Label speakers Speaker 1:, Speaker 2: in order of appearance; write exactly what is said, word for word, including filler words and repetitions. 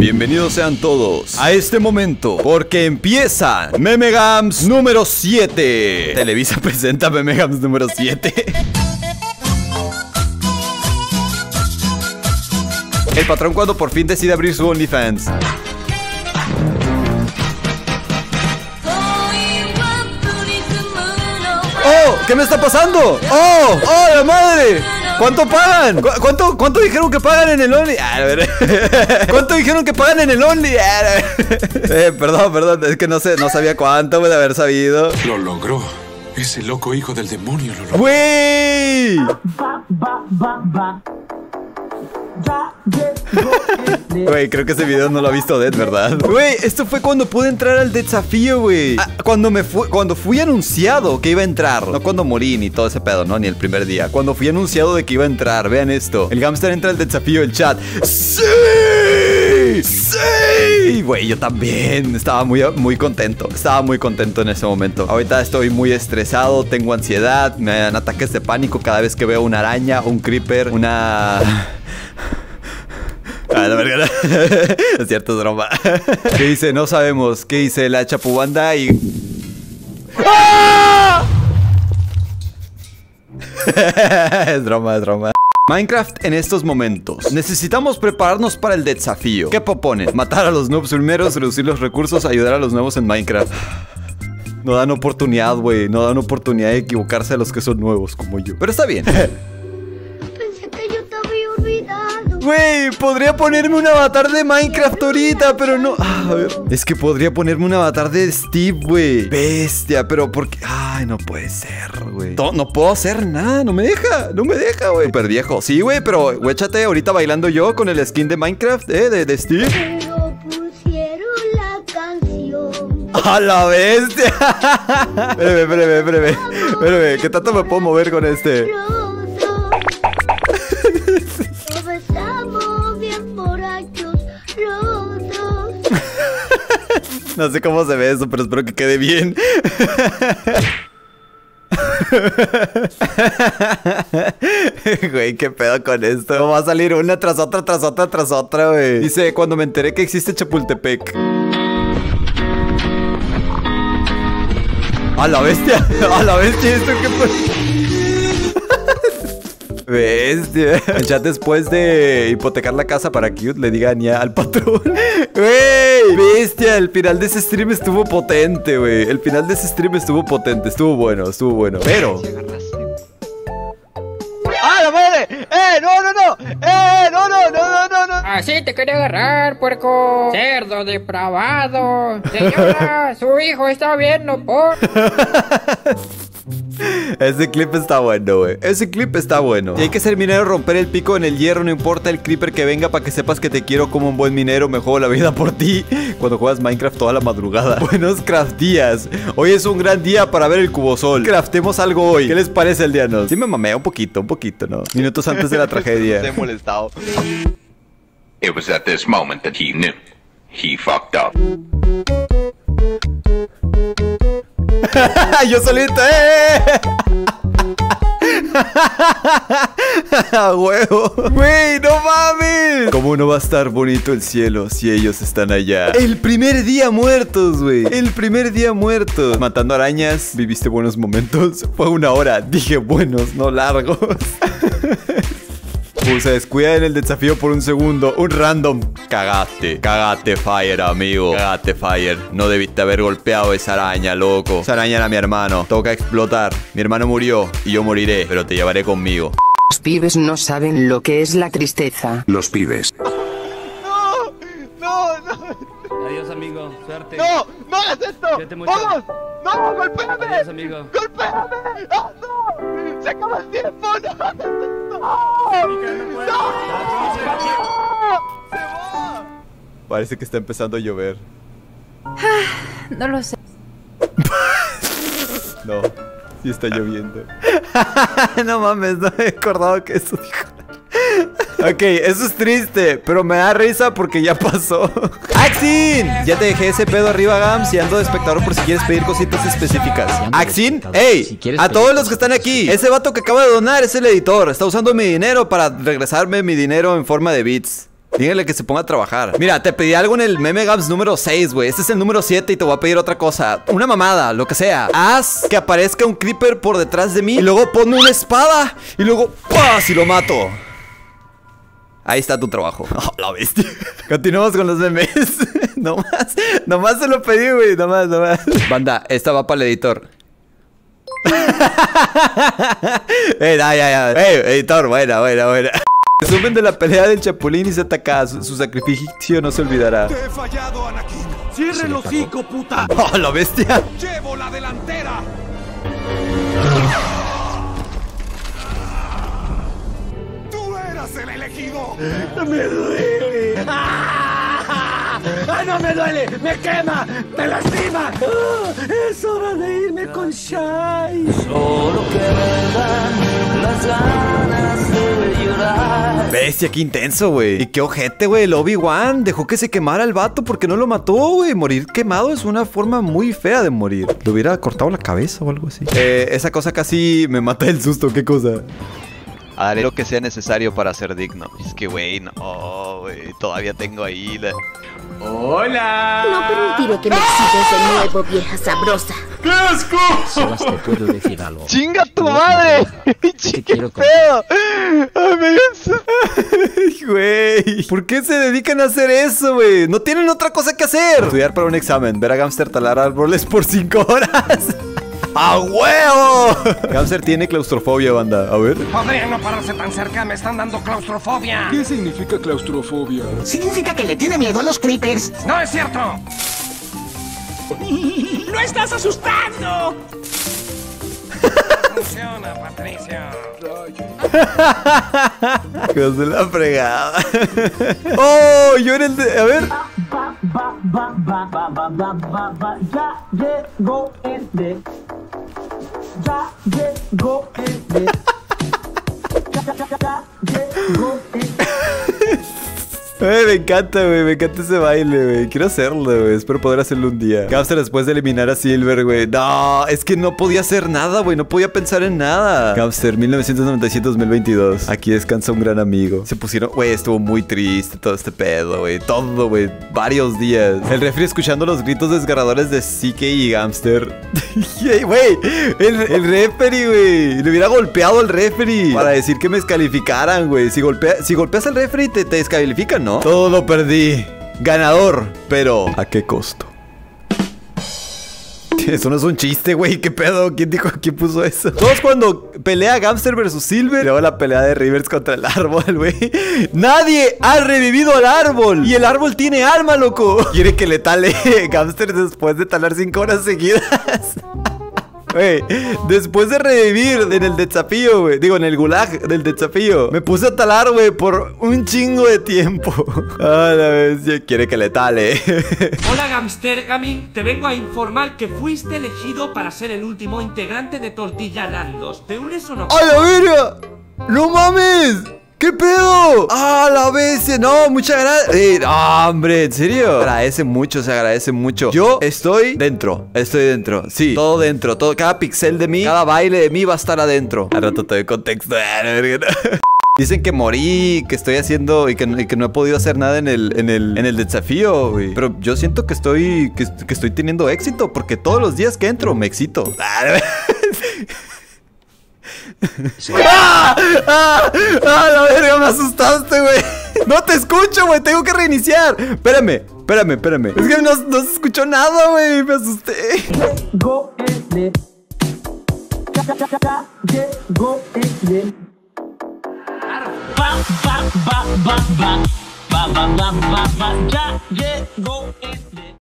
Speaker 1: Bienvenidos sean todos a este momento, porque empieza Memegams número siete. Televisa presenta Memegams número siete. El patrón cuando por fin decide abrir su OnlyFans. ¡Oh! ¿Qué me está pasando? ¡Oh! ¡Oh, la madre! ¿Cuánto pagan? ¿Cu ¿Cuánto, ¿Cuánto dijeron que pagan en el Only? Ah, a ver. ¿Cuánto dijeron que pagan en el Only? Ah, eh, perdón, perdón. Es que no sé, no sabía cuánto de haber sabido.
Speaker 2: Lo logró. Ese loco hijo del demonio lo logró.
Speaker 1: ¡Güey! Güey, creo que ese video no lo ha visto Dead, ¿verdad? Güey, esto fue cuando pude entrar al desafío, güey. Ah, cuando me fui, cuando fui anunciado que iba a entrar. No cuando morí ni todo ese pedo, ¿no? Ni el primer día. Cuando fui anunciado de que iba a entrar. Vean esto. El Gamster entra al desafío, el chat. ¡Sí! ¡Sí! Güey, yo también. Estaba muy, muy contento. Estaba muy contento en ese momento. Ahorita estoy muy estresado, tengo ansiedad, me dan ataques de pánico cada vez que veo una araña, un creeper, una... Ah, la verga. Es cierto, es broma. ¿Qué dice? No sabemos. ¿Qué dice la chapubanda? Y... ¡Ah! Es broma, es broma. Minecraft en estos momentos. Necesitamos prepararnos para el desafío. ¿Qué proponen? Matar a los noobs primeros, reducir los recursos, ayudar a los nuevos en Minecraft. No dan oportunidad, güey. No dan oportunidad de equivocarse a los que son nuevos como yo. Pero está bien. Güey, podría ponerme un avatar de Minecraft ahorita, pero no... Ah, a ver. Es que podría ponerme un avatar de Steve, güey. Bestia, pero ¿por qué? Ay, no puede ser, güey. No, no puedo hacer nada, no me deja. No me deja, güey. Súper viejo. Sí, güey, pero güey, échate ahorita bailando yo con el skin de Minecraft, eh, de, de Steve.
Speaker 3: Pero pusieron la canción.
Speaker 1: ¡A la bestia! Espérame, espérame, espérame. Espérame, ¿qué tanto me puedo mover con este? No sé cómo se ve eso, pero espero que quede bien. Güey, qué pedo con esto. Va a salir una tras otra, tras otra, tras otra, güey. Dice, cuando me enteré que existe Chapultepec. A la bestia. A la bestia, ¿esto qué fue? Bestia. El chat después de hipotecar la casa para Cute le digan ya al patrón. Güey, bestia. El final de ese stream estuvo potente, güey. El final de ese stream estuvo potente. Estuvo bueno, estuvo bueno. Pero... ¡Ah, la madre! ¡Eh, no, no, no! ¡Eh, no, no, no, no, no!
Speaker 4: Así te quería agarrar, puerco. Cerdo depravado. Señora, su hijo está viendo por...
Speaker 1: Ese clip está bueno, güey. Ese clip está bueno. Si hay que ser minero, romper el pico en el hierro. No importa el creeper que venga, para que sepas que te quiero como un buen minero. Me juego la vida por ti. Cuando juegas Minecraft toda la madrugada. Buenos craftías. Hoy es un gran día para ver el cubosol. Craftemos algo hoy. ¿Qué les parece, aldeanos? Sí me mamé un poquito, un poquito, ¿no? Minutos antes de la tragedia.
Speaker 5: Se he molestado.
Speaker 6: It was at this moment that he knew. He fucked up.
Speaker 1: Yo solito, eh. A huevo. Güey, no mames. ¿Cómo no va a estar bonito el cielo si ellos están allá? El primer día muertos, güey. El primer día muertos. Matando arañas. Viviste buenos momentos. Fue una hora. Dije buenos, no largos. Pues se descuida en el desafío por un segundo. Un random. Cagaste. Cagaste, Fire, amigo. Cagaste, Fire. No debiste haber golpeado esa araña, loco. Esa araña era mi hermano. Toca explotar. Mi hermano murió y yo moriré, pero te llevaré conmigo.
Speaker 7: Los pibes no saben lo que es la tristeza.
Speaker 2: Los pibes.
Speaker 5: ¡No! ¡No, no!
Speaker 8: Adiós, amigo. Suerte.
Speaker 5: ¡No! ¡No hagas esto!
Speaker 8: Cuídate mucho.
Speaker 5: ¡Vamos! ¡No! ¡Golpéame!
Speaker 8: Adiós, amigo.
Speaker 5: ¡Golpéame! ¡Ah, no! ¡Se acaba el tiempo! ¡No hagas esto! ¡No! ¡No! ¡Se va!
Speaker 1: Parece que está empezando a llover.
Speaker 9: No lo sé.
Speaker 1: No, sí está lloviendo. No mames, no me he acordado que eso dijo. Ok, eso es triste, pero me da risa porque ya pasó. ¡Axin! Ya te dejé ese pedo arriba, Gams, y ando de espectador por si quieres pedir cositas específicas. ¡Axin! ¡Ey! A todos los que están aquí, ese vato que acaba de donar es el editor. Está usando mi dinero para regresarme mi dinero en forma de bits. Díganle que se ponga a trabajar. Mira, te pedí algo en el Meme Games número seis, güey. Este es el número siete y te voy a pedir otra cosa. Una mamada, lo que sea. Haz que aparezca un creeper por detrás de mí y luego ponme una espada y luego ¡pah! Si lo mato. Ahí está tu trabajo. Oh, la bestia. Continuamos con los memes. Nomás, nomás se lo pedí, güey. Nomás, nomás. Banda, esta va para el editor. Ey, ya, ya, ya. Ey, editor, buena, buena, buena. Resumen de la pelea del Chapulín y Z K. Su, su sacrificio no se olvidará.
Speaker 8: Te he fallado, Anakin. Cierre el hocico, puta.
Speaker 1: Oh, la bestia.
Speaker 8: Llevo la delantera. Tú eras el elegido. Me duele. ¡Ah, no me duele! ¡Me quema! ¡Me lastima! ¡Oh, es hora de irme con Shai! Solo quedan las ganas de llorar.
Speaker 1: Bestia, qué intenso, güey. Y qué ojete, güey. El Obi-Wan dejó que se quemara el vato porque no lo mató, güey. Morir quemado es una forma muy fea de morir. Le hubiera cortado la cabeza o algo así. Eh, esa cosa casi me mata el susto. ¿Qué cosa? Haré lo que sea necesario para ser digno. Es que, güey, no, güey. Todavía tengo ahí la...
Speaker 10: ¡Hola!
Speaker 3: No permitiré que me excites de nuevo, vieja sabrosa.
Speaker 8: ¡Qué asco!
Speaker 10: Sebas, te puedo decir algo.
Speaker 1: ¡Chinga tu madre!
Speaker 10: Te quiero con...
Speaker 1: Ay, güey. ¿Por qué se dedican a hacer eso, güey? No tienen otra cosa que hacer. Estudiar para un examen. Ver a Gamster talar árboles por cinco horas. ¡A huevo! Gamster tiene claustrofobia, banda. A ver.
Speaker 11: Podrían no pararse tan cerca, me están dando claustrofobia.
Speaker 8: ¿Qué significa claustrofobia?
Speaker 11: Significa que le tiene miedo a los creepers. ¡No es cierto!
Speaker 8: ¡Lo estás asustando!
Speaker 11: Funciona, Patricio.
Speaker 1: Hijos de la fregada. ¡Oh! Yo era el de... A ver.
Speaker 12: Va, va, va, va, va, va, va, va, va. Ya llegó el de... Ya llegó el de... Ya, ya, ya, ya llegó el de...
Speaker 1: Ay, me encanta, güey, me encanta ese baile, güey. Quiero hacerlo, güey, espero poder hacerlo un día. Gamster después de eliminar a Silver, güey. No, es que no podía hacer nada, güey, no podía pensar en nada. Gamster, mil novecientos noventa y siete a dos mil veintidós. Aquí descansa un gran amigo. Se pusieron, güey, estuvo muy triste todo este pedo, güey. Todo, güey, varios días. El refri escuchando los gritos desgarradores de C K y Gamster. Güey, el, el refri, güey. Le hubiera golpeado al refri para decir que me descalificaran, güey. Si, golpea, si golpeas al refri, te, te descalifican, ¿no? Todo lo perdí. Ganador. Pero ¿a qué costo? Eso no es un chiste, güey. ¿Qué pedo? ¿Quién dijo? ¿Quién puso eso? Todos cuando pelea Gamster versus Silver. Luego la pelea de Rivers contra el árbol, güey. Nadie ha revivido al árbol. Y el árbol tiene alma, loco. Quiere que le tale Gamster después de talar cinco horas seguidas. Güey, después de revivir en el desafío, güey. Digo, en el gulag del desafío. Me puse a talar, güey, por un chingo de tiempo. Ah, la bestia quiere que le tale.
Speaker 13: Hola, Gamster Gaming. Te vengo a informar que fuiste elegido para ser el último integrante de Tortilla Landos. ¿Te unes o no?
Speaker 1: ¡A la verga! ¡No mames! ¿Qué pedo? ¡Ah, la bestia! No, muchas gracias. Eh, no, hombre, ¿en serio? Agradece mucho, se agradece mucho. Yo estoy dentro. Estoy dentro. Sí, todo dentro. Todo, cada pixel de mí, cada baile de mí va a estar adentro. Al rato te doy contexto. Dicen que morí, que estoy haciendo y que, y que no he podido hacer nada en el, en el, en el desafío, güey. Pero yo siento que estoy, que, que estoy teniendo éxito porque todos los días que entro me excito. ¡Ah! ¡Ah! ¡Ah! La verga, me asustaste, güey. No te escucho, güey. Tengo que reiniciar. Espérame, espérame, espérame. Es que no, no se escuchó nada, güey. Me asusté.
Speaker 12: Llegó el de... Ya, ya, ya, ya llegó el de... Va, va, va, va, va. Va, va, va, va, va. Ya llegó